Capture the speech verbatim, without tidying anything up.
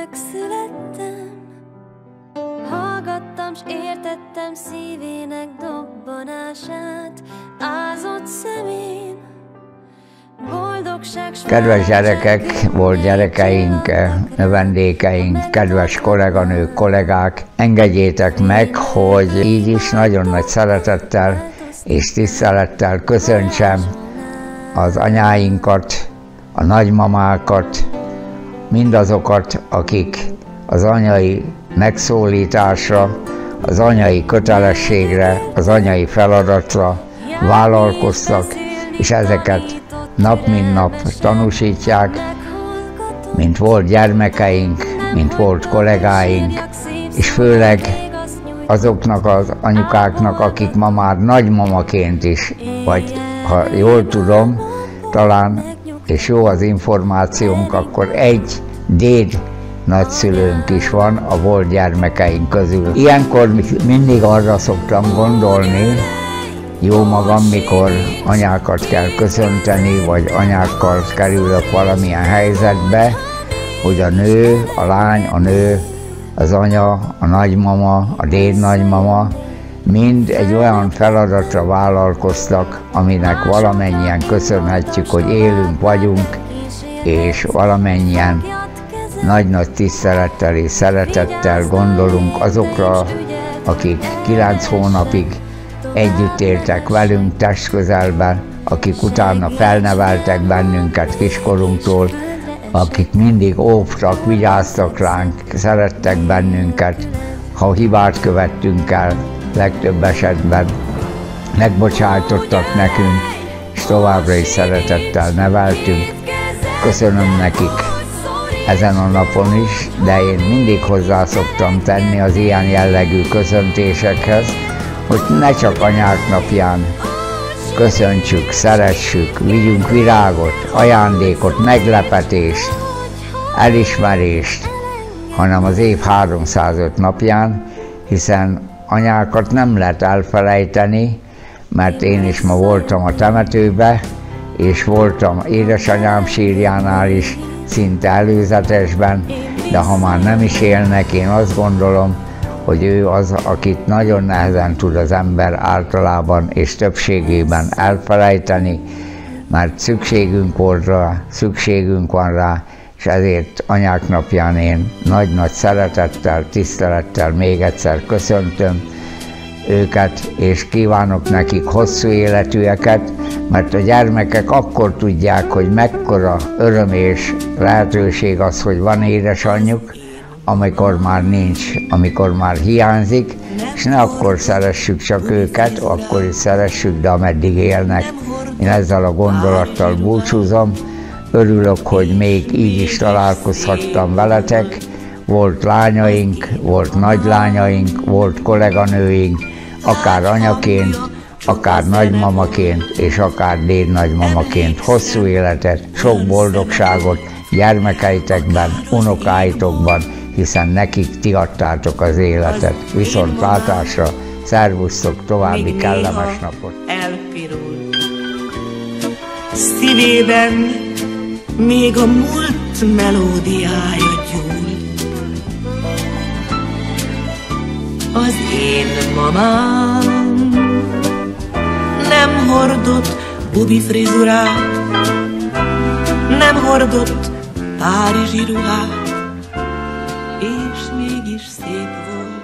megszülettem, hallgattam s értettem szívének dobbanását, ázott szemén boldogság. Kedves gyerekek, volt gyerekeink, növendékeink, kedves kolléganők, kollégák, engedjétek meg, hogy így is nagyon nagy szeretettel és tisztelettel köszöntsem az anyáinkat, a nagymamákat, mindazokat, akik az anyai megszólításra, az anyai kötelességre, az anyai feladatra vállalkoztak, és ezeket nap mint nap tanúsítják, mint volt gyermekeink, mint volt kollégáink, és főleg azoknak az anyukáknak, akik ma már nagymamaként is, vagy ha jól tudom, talán, és jó az információnk, akkor egy déd nagyszülőnk is van a volt gyermekeink közül. Ilyenkor mindig arra szoktam gondolni, jó magam, mikor anyákat kell köszönteni, vagy anyákkal kerülök valamilyen helyzetbe, hogy a nő, a lány, a nő, az anya, a nagymama, a dédnagymama mind egy olyan feladatra vállalkoztak, aminek valamennyien köszönhetjük, hogy élünk vagyunk, és valamennyien nagy-nagy tisztelettel és szeretettel gondolunk azokra, akik kilenc hónapig együtt éltek velünk testközelben, akik utána felneveltek bennünket kiskorunktól, akik mindig óvtak, vigyáztak ránk, szerettek bennünket, ha hibát követtünk el, legtöbb esetben megbocsájtottak nekünk, és továbbra is szeretettel neveltünk. Köszönöm nekik ezen a napon is, de én mindig hozzá szoktam tenni az ilyen jellegű köszöntésekhez, hogy ne csak anyák napján köszöntsük, szeressük, vigyünk virágot, ajándékot, meglepetést, elismerést, hanem az év háromszázöt napján, hiszen anyákat nem lehet elfelejteni, mert én is ma voltam a temetőbe, és voltam édesanyám sírjánál is, szinte előzetesben, de ha már nem is élnek, én azt gondolom, hogy ő az, akit nagyon nehezen tud az ember általában és többségében elfelejteni, mert szükségünk volt rá, szükségünk van rá, és ezért anyák napján én nagy-nagy szeretettel, tisztelettel még egyszer köszöntöm őket, és kívánok nekik hosszú életűeket, mert a gyermekek akkor tudják, hogy mekkora öröm és lehetőség az, hogy van édesanyjuk, amikor már nincs, amikor már hiányzik, és ne akkor szeressük csak őket, akkor is szeressük, de ameddig élnek. Én ezzel a gondolattal búcsúzom. Örülök, hogy még így is találkozhattam veletek. Volt lányaink, volt nagylányaink, volt kolléganőink, akár anyaként, akár nagymamaként, és akár dédnagymamaként. Hosszú életet, sok boldogságot gyermekeitekben, unokáitokban, hiszen nekik ti adtátok az életet. Viszontlátásra, szervusztok, további kellemes napot! Elpirul szívében, még a múlt melódiája gyúl. Az én mamám nem hordott bubi frizurát, nem hordott párizsi ruhát, és mégis szép volt.